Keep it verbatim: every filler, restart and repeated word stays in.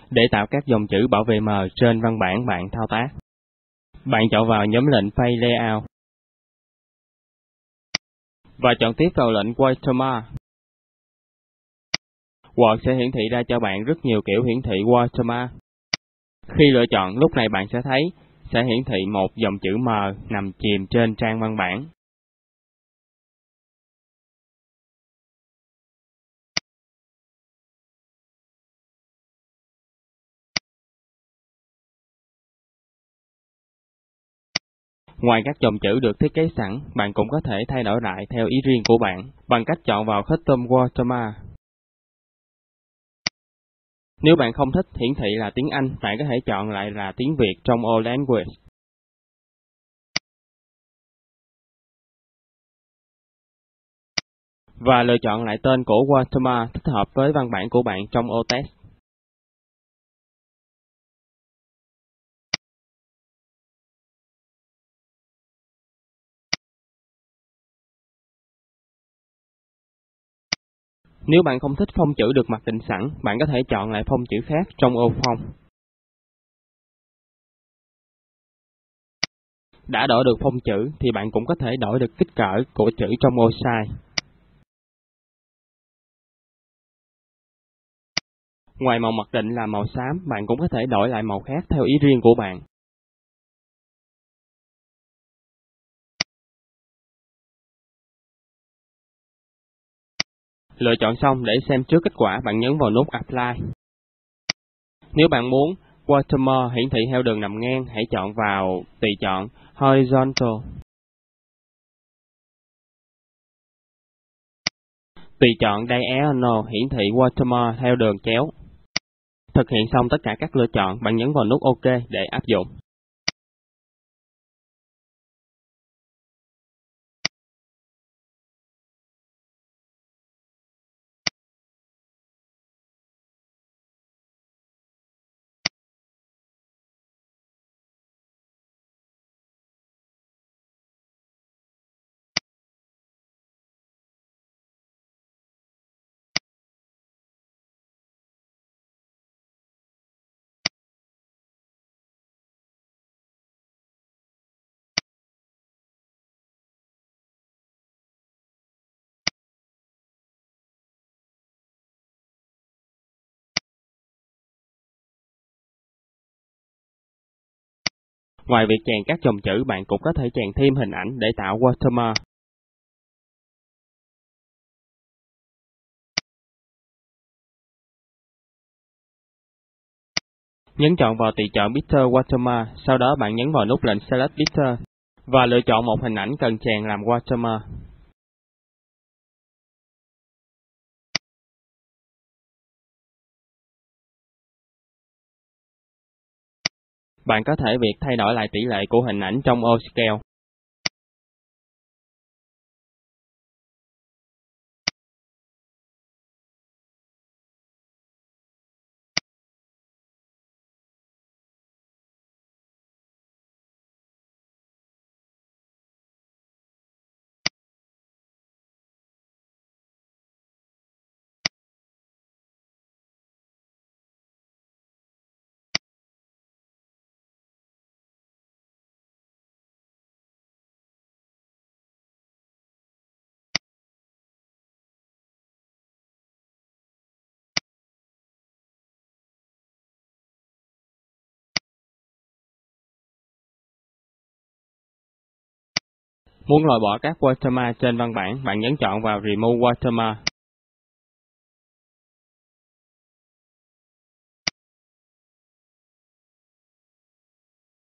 Để tạo các dòng chữ bảo vệ mờ trên văn bản bạn thao tác, bạn chọn vào nhóm lệnh Page Layout và chọn tiếp vào lệnh Watermark. Word sẽ hiển thị ra cho bạn rất nhiều kiểu hiển thị watermark. Khi lựa chọn, lúc này bạn sẽ thấy sẽ hiển thị một dòng chữ M nằm chìm trên trang văn bản. Ngoài các dòng chữ được thiết kế sẵn, bạn cũng có thể thay đổi lại theo ý riêng của bạn bằng cách chọn vào Custom Watermark. Nếu bạn không thích hiển thị là tiếng Anh, bạn có thể chọn lại là tiếng Việt trong ô Language. Và lựa chọn lại tên của Watermark thích hợp với văn bản của bạn trong ô Text. Nếu bạn không thích phông chữ được mặc định sẵn, bạn có thể chọn lại phông chữ khác trong ô phông. Đã đổi được phông chữ thì bạn cũng có thể đổi được kích cỡ của chữ trong ô Size. Ngoài màu mặc định là màu xám, bạn cũng có thể đổi lại màu khác theo ý riêng của bạn. Lựa chọn xong để xem trước kết quả, bạn nhấn vào nút Apply. Nếu bạn muốn Watermark hiển thị theo đường nằm ngang, hãy chọn vào tùy chọn Horizontal. Tùy chọn Diagonal hiển thị Watermark theo đường chéo. Thực hiện xong tất cả các lựa chọn, bạn nhấn vào nút OK để áp dụng. Ngoài việc chèn các dòng chữ, bạn cũng có thể chèn thêm hình ảnh để tạo watermark. Nhấn chọn vào tùy chọn Picture Watermark, sau đó bạn nhấn vào nút lệnh Select Picture và lựa chọn một hình ảnh cần chèn làm watermark. Bạn có thể việc thay đổi lại tỷ lệ của hình ảnh trong ô Scale. Muốn loại bỏ các watermark trên văn bản, bạn nhấn chọn vào Remove Watermark.